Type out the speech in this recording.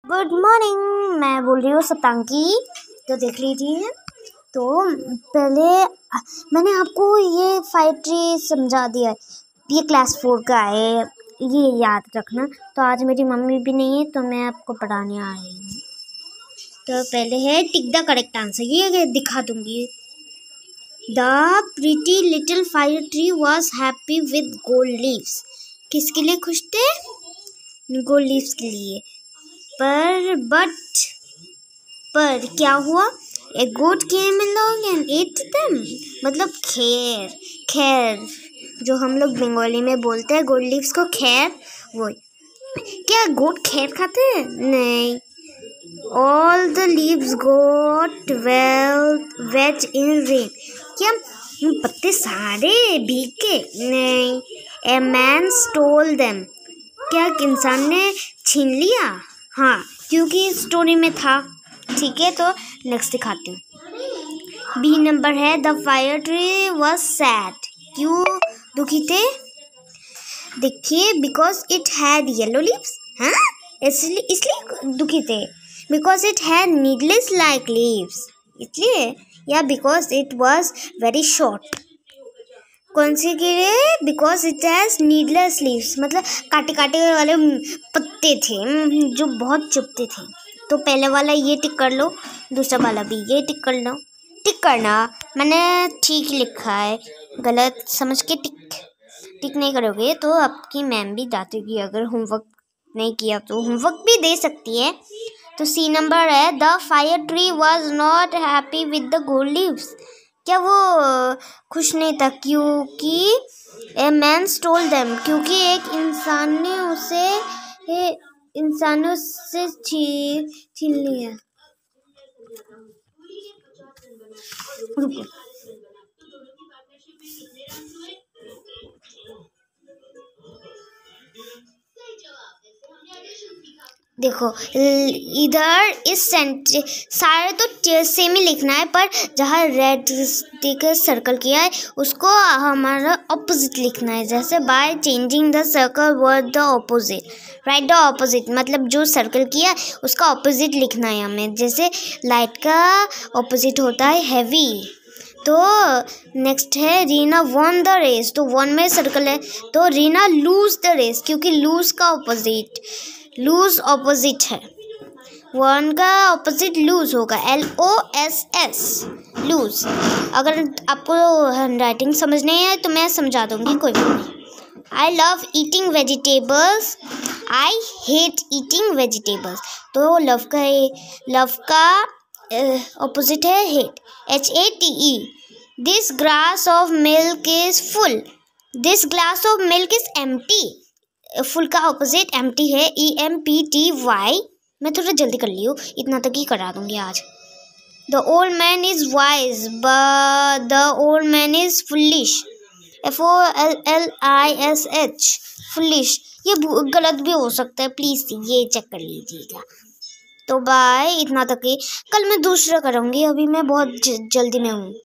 Good morning. मैं बोल रही हूँ सतांकी। तो देख लीजिए, तो पहले मैंने आपको ये 5 ट्री समझा दिया है। ये क्लास 4 का है, ये याद रखना। तो आज मेरी मम्मी भी नहीं है तो मैं आपको पढ़ाने आई हूँ। तो पहले है टिक द करेक्ट आंसर, ये दिखा दूंगी। The pretty little fir tree was happy with gold leaves. किसके लिए खुश थे? गोल्ड लीव्स के लिए। पर क्या हुआ? ए गोट केम along and ate them। मतलब खैर जो हम लोग बंगाली में बोलते हैं गोल्ड लीव्स को खैर, वो क्या गोट खैर खाते हैं? नहीं। All the leaves got wet in rain। क्या पत्ते सारे भीग के? नहीं। A man stole them। क्या इंसान ने छीन लिया? हाँ, क्योंकि स्टोरी में था। ठीक है, तो नेक्स्ट दिखाती हूँ। बी नंबर है the fir tree was sad. क्यों दुखी थे? देखिए, because it had yellow leaves. हाँ, इसलिए दुखी थे। Because it had needless like leaves, इसलिए। या because it was very short. कौन सी के लिए? Because it has needless leaves, मतलब काटे काटे वाले पत्ते थे जो बहुत चुभते थे। तो पहले वाला ये टिक कर लो, दूसरा वाला भी ये टिक कर लो। टिक करना, मैंने ठीक लिखा है, गलत समझ के टिक नहीं करोगे तो आपकी मैम भी डांटेगी। अगर होमवर्क नहीं किया तो होमवर्क भी दे सकती है। तो सी नंबर है the fir tree was not happy with the gold leaves. क्या वो खुश नहीं था? क्योंकि ए मैन स्टोल देम, क्योंकि एक इंसान ने उससे छीन लिया। रुको, देखो इधर इस सारे तो सेम ही लिखना है, पर जहाँ रेड स्टिकर सर्कल किया है उसको हमारा ऑपोजिट लिखना है। जैसे by changing the circle word the opposite, write the opposite, मतलब जो सर्कल किया उसका ऑपोजिट लिखना है हमें। जैसे लाइट का ऑपोजिट होता है हैवी। तो नेक्स्ट है रीना वॉन द रेस। तो वॉन में सर्कल है, तो रीना लूज द रेस, क्योंकि लूज का ऑपोजिट लूज ऑपोजिट है। वन का ऑपोजिट लूज होगा, LOSS, लूज। अगर आपको हैंडराइटिंग समझ नहीं है तो मैं समझा दूंगी, कोई बात नहीं। I love eating vegetables, I hate eating vegetables. तो लव का ऑपोजिट है hate, HATE। This glass of milk is full, this glass of milk is empty. Full का ऑपोजिट एम्प्टी है, EMPTY। मैं थोड़ा जल्दी कर ली हूँ, इतना तक ही करा दूंगी आज। The old man is wise but the old man is foolish, FOLLISH, foolish. ये गलत भी हो सकता है, प्लीज ये चेक कर लीजिएगा। तो बाय, इतना तक ही। कल मैं दूसरा करूँगी, अभी मैं बहुत जल्दी में हूँ।